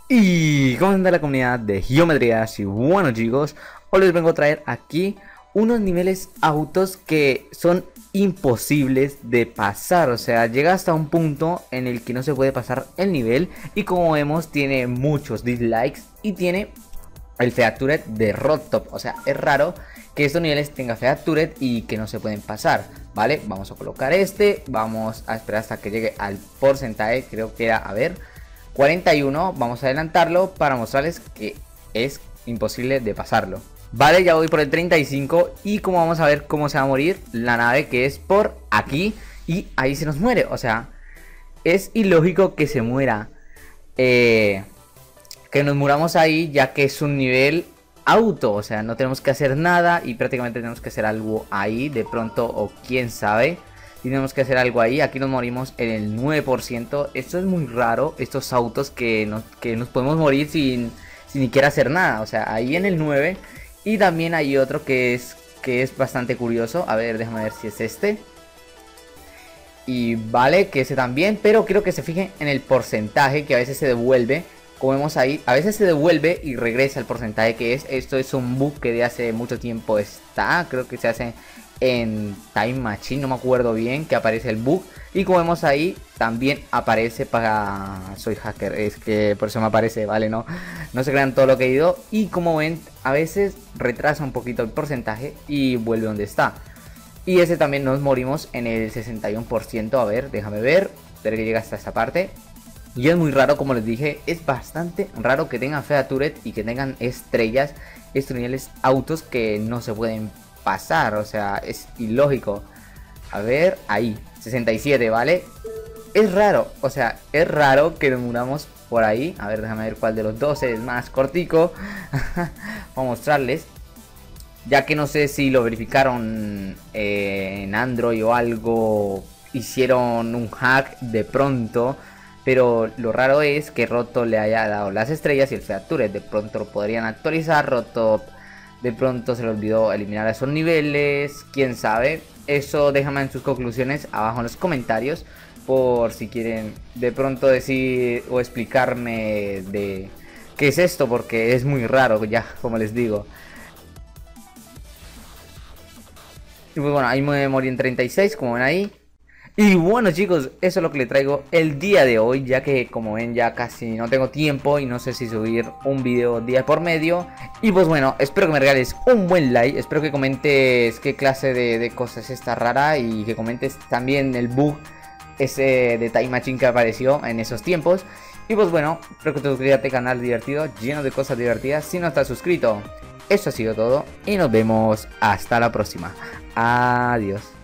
Y cómo anda la comunidad de geometrías. Y bueno, chicos, hoy les vengo a traer aquí unos niveles autos que son imposibles de pasar. O sea, llega hasta un punto en el que no se puede pasar el nivel. Y como vemos, tiene muchos dislikes y tiene el Featured de Rodtop. O sea, es raro que estos niveles tengan Featured y que no se pueden pasar. Vale, vamos a colocar este. Vamos a esperar hasta que llegue al porcentaje. Creo que era, a ver, 41, vamos a adelantarlo para mostrarles que es imposible de pasarlo. Vale, ya voy por el 35 y como vamos a ver cómo se va a morir la nave, que es por aquí, y ahí se nos muere. O sea, es ilógico que se muera, que nos muramos ahí, ya que es un nivel auto. O sea, no tenemos que hacer nada y prácticamente tenemos que hacer algo ahí de pronto, o quién sabe. Tenemos que hacer algo ahí. Aquí nos morimos en el 9%. Esto es muy raro. Estos autos que nos podemos morir sin ni siquiera hacer nada. O sea, ahí en el 9. Y también hay otro que es bastante curioso. A ver, déjame ver si es este. Y vale, que ese también. Pero quiero que se fijen en el porcentaje, que a veces se devuelve. Como vemos ahí, a veces se devuelve y regresa el porcentaje que es. Esto es un bug que de hace mucho tiempo está. Creo que se hace en Time Machine, no me acuerdo bien, que aparece el bug. Y como vemos ahí, también aparece para... Soy hacker, es que por eso me aparece, vale, no se crean todo lo que he ido. Y como ven, a veces retrasa un poquito el porcentaje y vuelve donde está. Y ese también nos morimos en el 61%. A ver, déjame ver, espero que llegue hasta esta parte. Y es muy raro, como les dije, es bastante raro que tengan Featured y que tengan estrellas, estos niveles autos que no se pueden pasar. O sea, es ilógico. A ver, ahí, 67, ¿vale? Es raro, o sea, es raro que nos muramos por ahí. A ver, déjame ver cuál de los dos es más cortico. Vamos a mostrarles, ya que no sé si lo verificaron en Android o algo, hicieron un hack de pronto. Pero lo raro es que Rodtop le haya dado las estrellas y el Featured. De pronto lo podrían actualizar. Rodtop de pronto se le olvidó eliminar esos niveles. Quién sabe. Eso déjame en sus conclusiones abajo en los comentarios, por si quieren de pronto decir o explicarme de qué es esto, porque es muy raro ya, como les digo. Y pues bueno, ahí me morí en 36, como ven ahí. Y bueno, chicos, eso es lo que le traigo el día de hoy, ya que como ven ya casi no tengo tiempo y no sé si subir un video día por medio. Y pues bueno, espero que me regales un buen like, espero que comentes qué clase de cosas es esta rara, y que comentes también el bug ese de Time Machine que apareció en esos tiempos. Y pues bueno, espero que te suscribas a este canal divertido, lleno de cosas divertidas, si no estás suscrito. Eso ha sido todo y nos vemos hasta la próxima. Adiós.